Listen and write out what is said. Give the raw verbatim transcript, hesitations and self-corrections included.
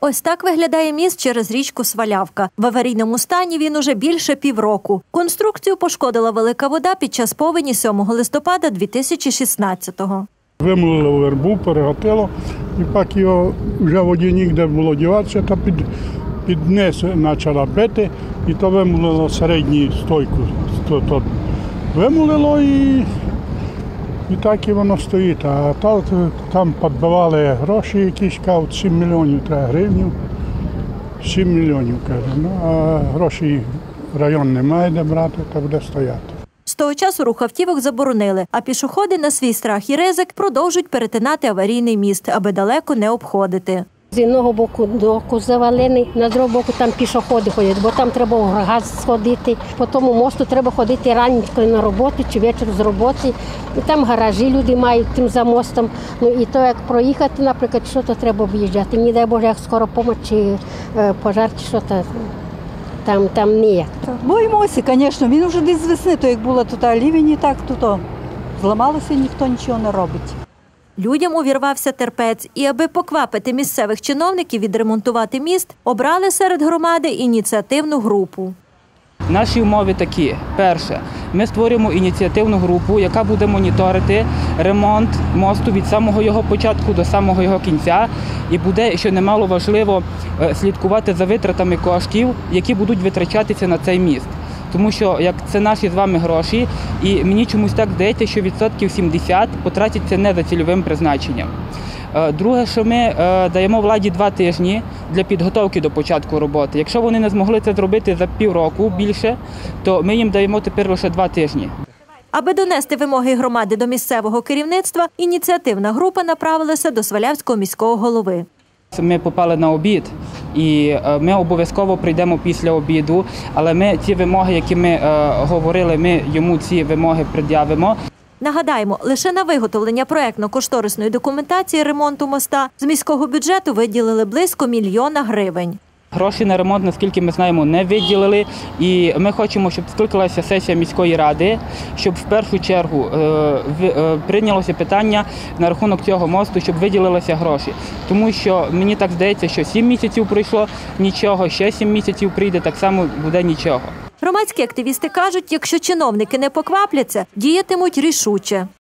Ось так виглядає міст через річку Свалявка. В аварійному стані він уже більше півроку. Конструкцію пошкодила велика вода під час повені сьомого листопада дві тисячі шістнадцятого. Вимулило вербу, перегатило, і так його вже воді ніде було діватися, та під, під низ почала бити, і то вимулило середню стойку. То, то вимулило і, і так і воно стоїть. А то, там підбивали гроші якісь, кажуть, сім мільйонів треба гривень. сім мільйонів, каже. Ну, а гроші район не має де брати, та буде стояти. З того часу рух автівок заборонили, а пішоходи на свій страх і ризик продовжують перетинати аварійний міст, аби далеко не обходити. З одного боку доку завалений, на другого боку там пішоходи ходять, бо там треба в газ сходити. По тому мосту треба ходити раненько на роботу чи ввечері з роботи. І там гаражі люди мають тим за мостом. Ну і то, як проїхати, наприклад, що то треба об'їжджати. Не дай Боже, як скоро допомога чи пожар, чи що то. Там, там ніяк. Боїмося, звісно. Він вже десь з весни, то як було тут лівень, і так, то, то зламалося, ніхто нічого не робить. Людям увірвався терпець. І аби поквапити місцевих чиновників відремонтувати міст, обрали серед громади ініціативну групу. Наші умови такі. Перше, ми створюємо ініціативну групу, яка буде моніторити ремонт мосту від самого його початку до самого його кінця. І буде, що немало важливо, слідкувати за витратами коштів, які будуть витрачатися на цей міст. Тому що як це наші з вами гроші, і мені чомусь так здається, що відсотків сімдесят потратяться не за цільовим призначенням. Друге, що ми даємо владі два тижні для підготовки до початку роботи. Якщо вони не змогли це зробити за півроку більше, то ми їм даємо тепер лише два тижні. Аби донести вимоги громади до місцевого керівництва, ініціативна група направилася до Свалявського міського голови. Ми попали на обід, і ми обов'язково прийдемо після обіду, але ми ці вимоги, які ми говорили, ми йому ці вимоги пред'явимо. Нагадаємо, лише на виготовлення проектно-кошторисної документації ремонту моста з міського бюджету виділили близько мільйона гривень. Гроші на ремонт, наскільки ми знаємо, не виділили. І ми хочемо, щоб скликалася сесія міської ради, щоб в першу чергу прийнялося питання на рахунок цього мосту, щоб виділилися гроші. Тому що мені так здається, що сім місяців пройшло нічого, ще сім місяців прийде, так само буде нічого. Громадські активісти кажуть, якщо чиновники не поквапляться, діятимуть рішуче.